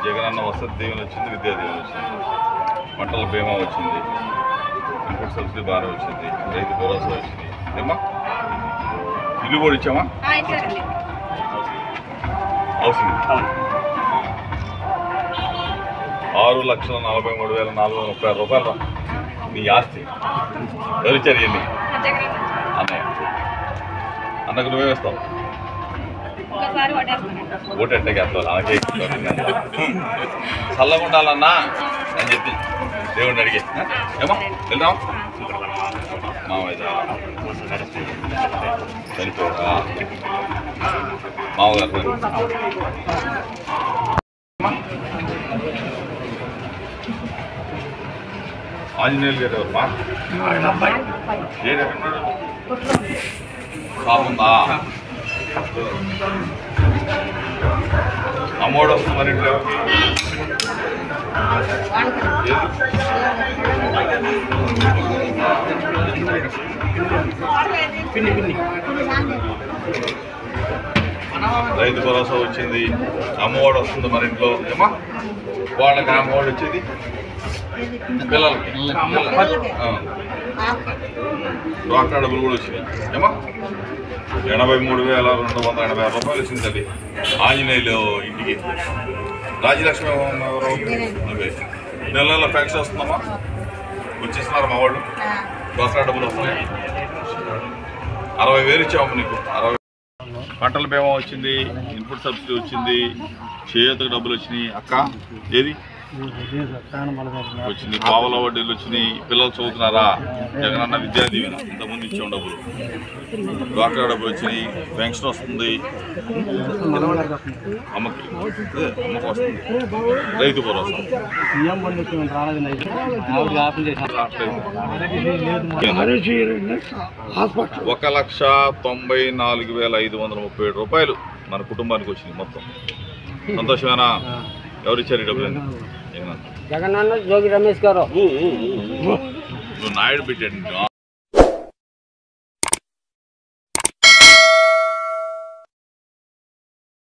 జగనన్న వసతి దీవెన వచ్చింది, విద్యా దీవెన వచ్చింది, పంటల బీమా వచ్చింది, ఇన్పుట్ సబ్సిడీ బాగా వచ్చింది, రైతు భరోసా వచ్చింది. ఏమా ఇల్లు కూడా ఇచ్చామా? హౌసింగ్ 6,43,436 రూపాయలు నీ ఆస్తి. ఎవరిచ్చారు ఇవన్నీ? అన్నయ్య. అన్నకు నువ్వే వేస్తావు? ఓటెట్టకి వేస్తావు? అలాగే చల్లగా ఉండాలన్నా అని చెప్పి దేవుడిని అడిగే. ఏమో వెళ్దాం. మామయ్య చనిపోయారా? మామగారు ఆంజనేయులు గారు ఎవరు? బాగుందా? అమ్మోడు వస్తుంది మరి ఇంట్లో. రైతు భరోసా వచ్చింది, అమ్మఒడి వస్తుంది మరి ఇంట్లో. ఏమా వాళ్ళకి అమ్మఒడి వచ్చేది పిల్లలకి, డ్వాక్రా డబ్బులు కూడా వచ్చినాయి. ఏమా 83,286 రూపాయలు వచ్చింది. అది ఆంజనేయులు ఇంటికి. రాజలక్ష్మి ఎవరు? నువ్వే. నెల నెల ఫ్యాక్స్ వస్తుందమ్మా? వచ్చేస్తున్నారు మా వాళ్ళు. డ్వాక్రా డబ్బులు వస్తున్నాయి. 60,000 ఇచ్చాము నీకు. 60,000 పంటల బీమా వచ్చింది, ఇన్పుట్ సబ్సిడీ వచ్చింది, చేయూతకు డబ్బులు వచ్చినాయి. అక్క ఏది వచ్చింది? పావుల వడ్డీలు వచ్చినాయి. పిల్లలు చదువుతున్నారా? జగనన్న విద్యా దీవెన ఇంతకుముందు ఇచ్చాం డబ్బులు. డ్వాక్రా డబ్బులు వచ్చినాయి, పెన్షన్ వస్తుంది, అమ్మకి వస్తుంది, రైతు భరోసా. 1,94,537 రూపాయలు మన కుటుంబానికి వచ్చినాయి మొత్తం. సంతోషమేనా? ఎవరిచ్చారు ఈ డబ్బులు? జగనన్న. జగనన్న జోగి రమేష్ గారు. నువ్వు నాయుడు పెట్టాడు.